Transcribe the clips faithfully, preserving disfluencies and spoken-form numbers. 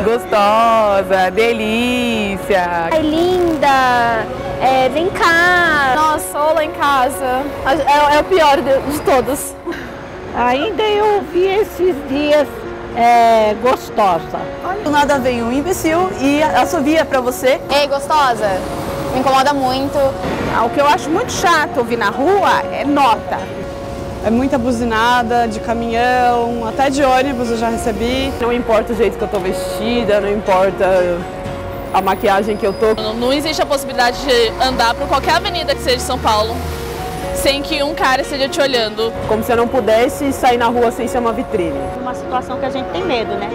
Gostosa, delícia. Ai, linda, é, vem cá. Nossa, ou lá em casa. É, é o pior de, de todos. Ainda eu vi esses dias é, gostosa. Do nada vem um imbecil e assovia pra você. Ei, gostosa, me incomoda muito. O que eu acho muito chato ouvir na rua é nota. É muita buzinada de caminhão, até de ônibus eu já recebi. Não importa o jeito que eu tô vestida, não importa a maquiagem que eu tô. Não, não existe a possibilidade de andar por qualquer avenida que seja de São Paulo sem que um cara esteja te olhando. Como se eu não pudesse sair na rua sem ser uma vitrine. Uma situação que a gente tem medo, né?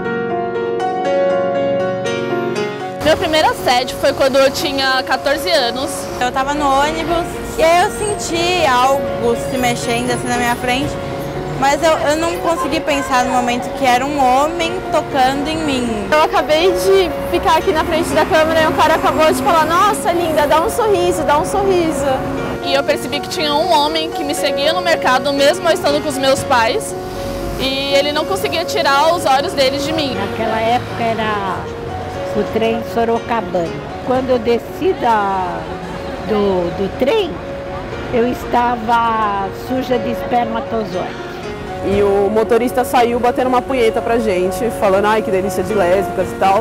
Meu primeiro assédio foi quando eu tinha quatorze anos. Eu tava no ônibus e aí eu senti algo se mexendo assim na minha frente, mas eu, eu não consegui pensar no momento que era um homem tocando em mim. Eu acabei de ficar aqui na frente da câmera e um cara acabou de falar: nossa, linda, dá um sorriso, dá um sorriso. E eu percebi que tinha um homem que me seguia no mercado, mesmo eu estando com os meus pais, e ele não conseguia tirar os olhos dele de mim. Naquela época era o trem Sorocabana. Quando eu desci da, do, do trem, eu estava suja de espermatozoide. E o motorista saiu batendo uma punheta pra gente, falando ai que delícia de lésbicas e tal.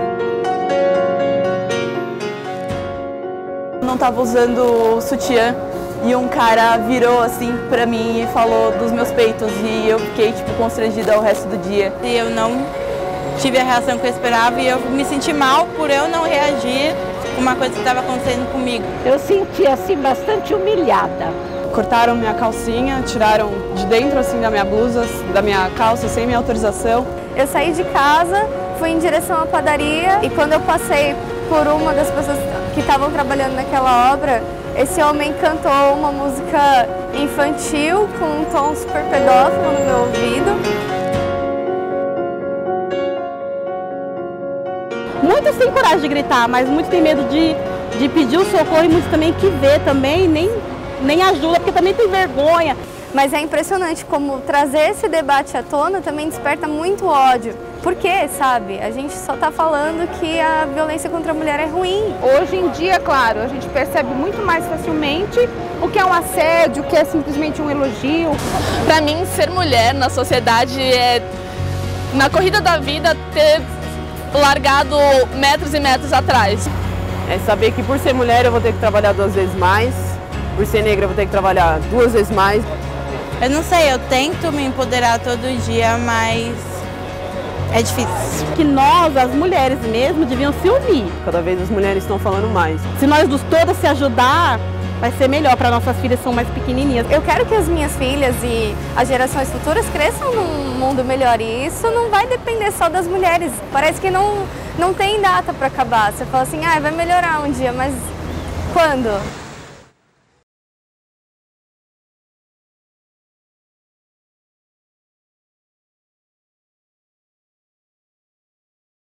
Não tava usando sutiã e um cara virou assim pra mim e falou dos meus peitos e eu fiquei tipo constrangida o resto do dia. E eu não tive a reação que eu esperava e eu me senti mal por eu não reagir a uma coisa que estava acontecendo comigo. Eu senti assim bastante humilhada. Cortaram minha calcinha, tiraram de dentro assim da minha blusa, da minha calça sem minha autorização. Eu saí de casa, fui em direção à padaria e quando eu passei por uma das pessoas que estavam trabalhando naquela obra, esse homem cantou uma música infantil com um tom super pedófilo no meu ouvido. Muitos têm coragem de gritar, mas muitos têm medo de, de pedir o socorro e muitos também que vê também, nem, nem ajuda, porque também tem vergonha. Mas é impressionante como trazer esse debate à tona também desperta muito ódio. Por quê, sabe? A gente só está falando que a violência contra a mulher é ruim. Hoje em dia, claro, a gente percebe muito mais facilmente o que é um assédio, o que é simplesmente um elogio. Para mim, ser mulher na sociedade é, na corrida da vida, ter largado metros e metros atrás. É saber que por ser mulher eu vou ter que trabalhar duas vezes mais, por ser negra eu vou ter que trabalhar duas vezes mais. Eu não sei, eu tento me empoderar todo dia, mas é difícil. Que nós, as mulheres mesmo, deviam se unir. Cada vez as mulheres estão falando mais. Se nós dos todas se ajudar, vai ser melhor para nossas filhas que são mais pequenininhas. Eu quero que as minhas filhas e as gerações futuras cresçam num mundo melhor e isso não vai depender só das mulheres. Parece que não, não tem data para acabar. Você fala assim, ah, vai melhorar um dia, mas quando?